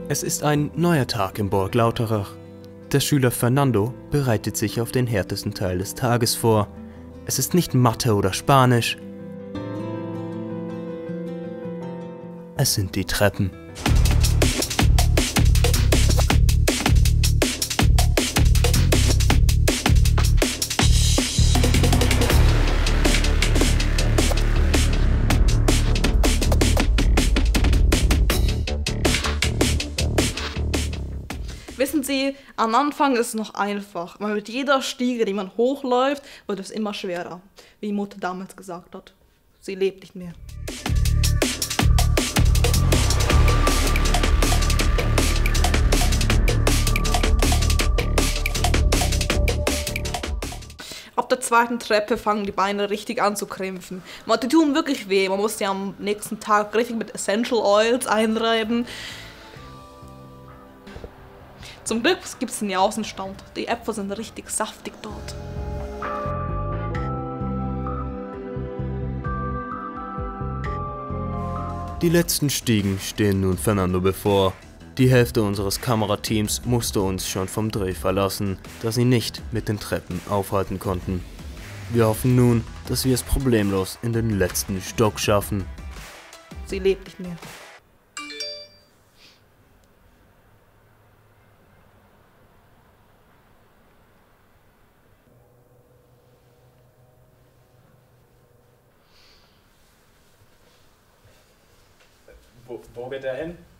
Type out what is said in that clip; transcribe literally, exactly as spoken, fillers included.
Es ist ein neuer Tag im Burg Lauterach. Der Schüler Fernando bereitet sich auf den härtesten Teil des Tages vor. Es ist nicht Mathe oder Spanisch. Es sind die Treppen. Wissen Sie, am Anfang ist es noch einfach, aber mit jeder Stiege, die man hochläuft, wird es immer schwerer. Wie Mutter damals gesagt hat. Sie lebt nicht mehr. Ab der zweiten Treppe fangen die Beine richtig an zu krämpfen. Die tun wirklich weh, man muss sie am nächsten Tag richtig mit Essential Oils einreiben. Zum Glück gibt es einen Außenstand. Die Äpfel sind richtig saftig dort. Die letzten Stiegen stehen nun Fernando bevor. Die Hälfte unseres Kamerateams musste uns schon vom Dreh verlassen, da sie nicht mit den Treppen aufhalten konnten. Wir hoffen nun, dass wir es problemlos in den letzten Stock schaffen. Sie lebt nicht mehr. Wo, wo geht er hin?